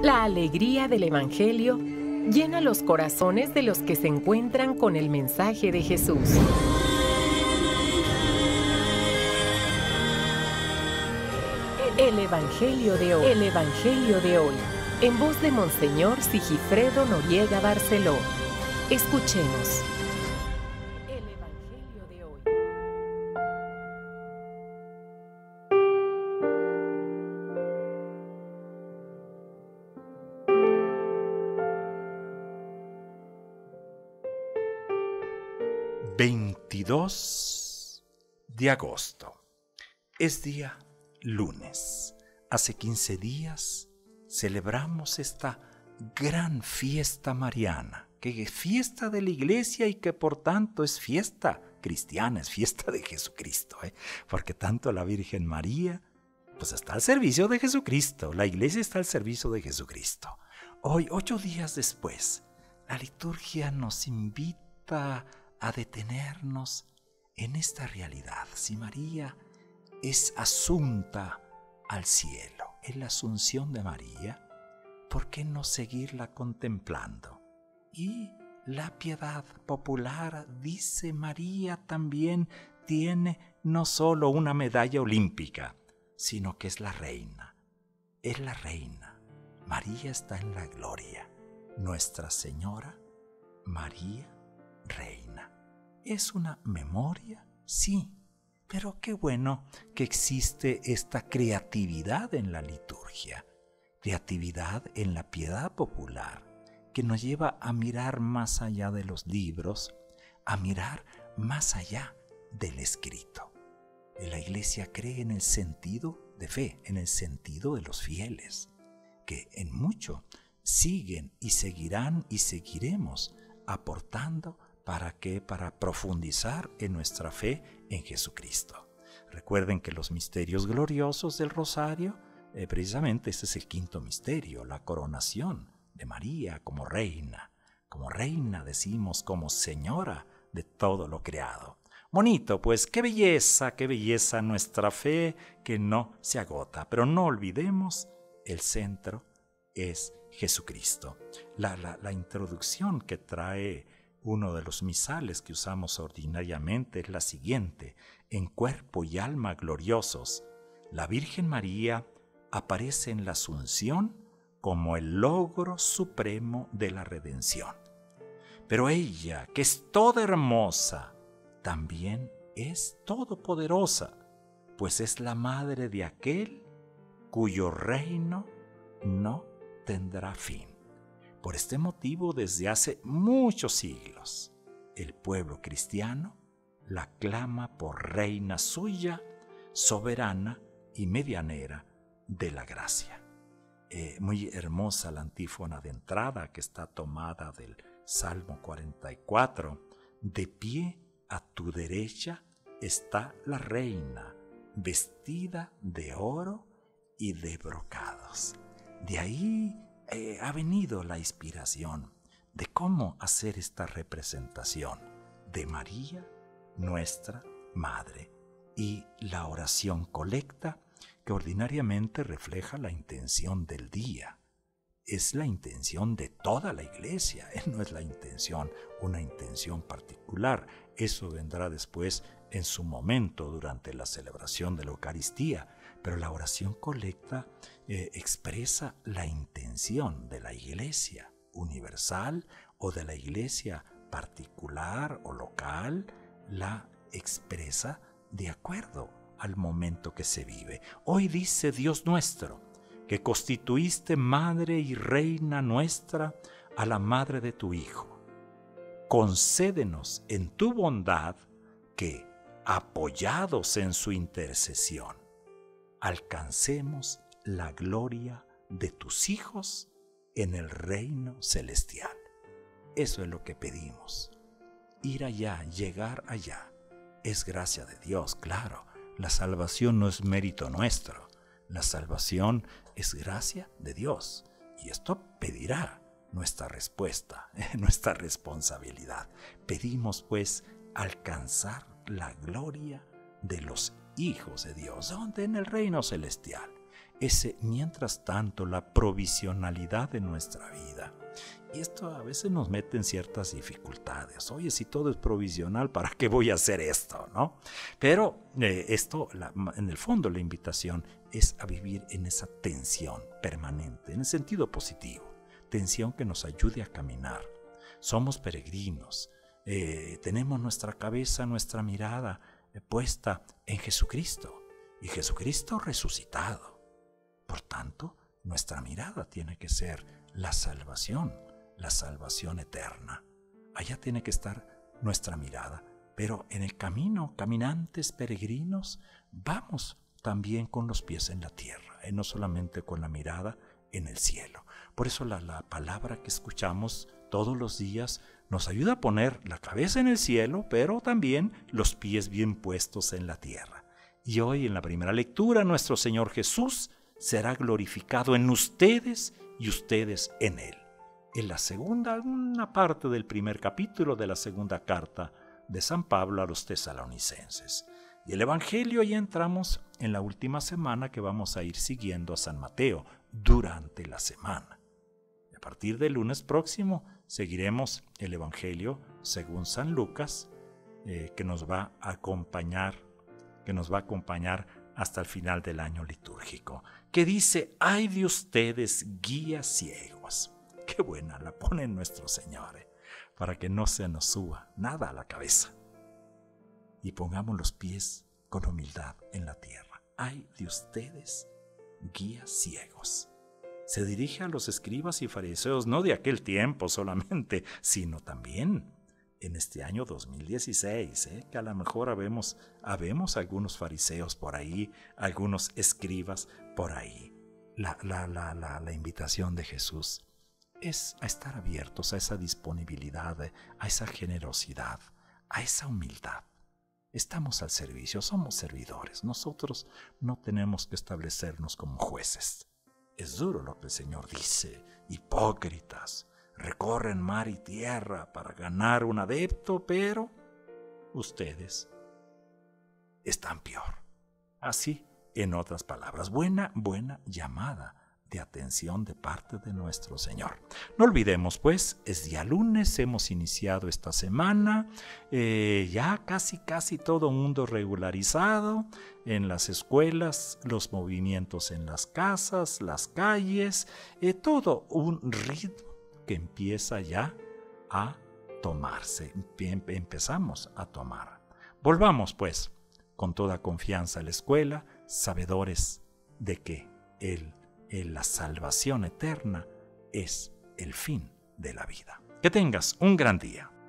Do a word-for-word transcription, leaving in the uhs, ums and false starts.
La alegría del Evangelio llena los corazones de los que se encuentran con el mensaje de Jesús. El Evangelio de hoy. El Evangelio de hoy. En voz de Monseñor Sigifredo Noriega Barceló. Escuchemos. El Evangelio de hoy. veintidós de agosto. Es día lunes. Hace quince días celebramos esta gran fiesta mariana, que es fiesta de la Iglesia y que por tanto es fiesta cristiana, es fiesta de Jesucristo, ¿eh? Porque tanto la Virgen María pues está al servicio de Jesucristo, la Iglesia está al servicio de Jesucristo. Hoy, ocho días después, la liturgia nos invita a detenernos en esta realidad. Si María es asunta al cielo, en la asunción de María, ¿por qué no seguirla contemplando? Y la piedad popular dice: María también tiene no solo una medalla olímpica, sino que es la reina. Es la reina. María está en la gloria. Nuestra Señora, María, reina. ¿Es una memoria? Sí. Pero qué bueno que existe esta creatividad en la liturgia, creatividad en la piedad popular, que nos lleva a mirar más allá de los libros, a mirar más allá del escrito. La Iglesia cree en el sentido de fe, en el sentido de los fieles, que en mucho siguen y seguirán y seguiremos aportando. ¿Para qué? Para profundizar en nuestra fe en Jesucristo. Recuerden que los misterios gloriosos del Rosario, eh, precisamente este es el quinto misterio, la coronación de María como reina. Como reina decimos, como señora de todo lo creado. Bonito, pues qué belleza, qué belleza nuestra fe que no se agota. Pero no olvidemos, el centro es Jesucristo. La, la, la introducción que trae uno de los misales que usamos ordinariamente es la siguiente: en cuerpo y alma gloriosos, la Virgen María aparece en la Asunción como el logro supremo de la redención. Pero ella, que es toda hermosa, también es todopoderosa, pues es la madre de aquel cuyo reino no tendrá fin. Por este motivo, desde hace muchos siglos, el pueblo cristiano la clama por reina suya, soberana y medianera de la gracia. Eh, muy hermosa la antífona de entrada que está tomada del Salmo cuarenta y cuatro. De pie a tu derecha está la reina, vestida de oro y de brocados. De ahí Eh, ha venido la inspiración de cómo hacer esta representación de María, nuestra Madre, y la oración colecta que ordinariamente refleja la intención del día. Es la intención de toda la Iglesia, eh, no es la intención, una intención particular. Eso vendrá después en su momento durante la celebración de la Eucaristía. Pero la oración colecta eh, expresa la intención de la Iglesia universal o de la Iglesia particular o local, la expresa de acuerdo al momento que se vive. Hoy dice Dios nuestro, que constituiste madre y reina nuestra a la madre de tu Hijo. Concédenos en tu bondad que, apoyados en su intercesión, alcancemos la gloria de tus hijos en el reino celestial. Eso es lo que pedimos. Ir allá, llegar allá. Es gracia de Dios, claro. La salvación no es mérito nuestro. La salvación es gracia de Dios. Y esto pedirá nuestra respuesta, nuestra responsabilidad. Pedimos pues alcanzar la gloria de los hijos de Dios, donde en el reino celestial. ese, mientras tanto, la provisionalidad de nuestra vida. Y esto a veces nos mete en ciertas dificultades. Oye, si todo es provisional, ¿para qué voy a hacer esto? ¿No? Pero eh, esto, la, en el fondo, la invitación es a vivir en esa tensión permanente, en el sentido positivo. Tensión que nos ayude a caminar. Somos peregrinos. Eh, tenemos nuestra cabeza, nuestra mirada eh, puesta en Jesucristo. Y Jesucristo resucitado. Por tanto, nuestra mirada tiene que ser la salvación. La salvación eterna. Allá tiene que estar nuestra mirada. Pero en el camino, caminantes, peregrinos, vamos también con los pies en la tierra, y no solamente con la mirada en el cielo. Por eso la, la palabra que escuchamos todos los días nos ayuda a poner la cabeza en el cielo, pero también los pies bien puestos en la tierra. Y hoy en la primera lectura, nuestro Señor Jesús será glorificado en ustedes y ustedes en Él. En la segunda, una parte del primer capítulo de la segunda carta de San Pablo a los tesalonicenses. Y el Evangelio, ya entramos en la última semana que vamos a ir siguiendo a San Mateo durante la semana. Y a partir del lunes próximo seguiremos el Evangelio según San Lucas, eh, que nos va a acompañar, que nos va a acompañar hasta el final del año litúrgico, que dice: ay de ustedes, guías ciegos. Qué buena la pone nuestro Señor, ¿eh? Para que no se nos suba nada a la cabeza. Y pongamos los pies con humildad en la tierra. Ay de ustedes, guías ciegos. Se dirige a los escribas y fariseos, no de aquel tiempo solamente, sino también en este año dos mil dieciséis, ¿eh? Que a lo mejor habemos, habemos algunos fariseos por ahí, algunos escribas por ahí. La, la, la, la, la invitación de Jesús es a estar abiertos a esa disponibilidad, a esa generosidad, a esa humildad. Estamos al servicio, somos servidores. Nosotros no tenemos que establecernos como jueces. Es duro lo que el Señor dice: hipócritas, recorren mar y tierra para ganar un adepto, pero ustedes están peor. Así, en otras palabras, buena, buena llamada de atención de parte de nuestro Señor. No olvidemos, pues, es día lunes, hemos iniciado esta semana, eh, ya casi, casi todo mundo regularizado, en las escuelas, los movimientos en las casas, las calles, eh, todo un ritmo que empieza ya a tomarse, empezamos a tomar. Volvamos, pues, con toda confianza a la escuela, sabedores de que el la salvación eterna es el fin de la vida. Que tengas un gran día.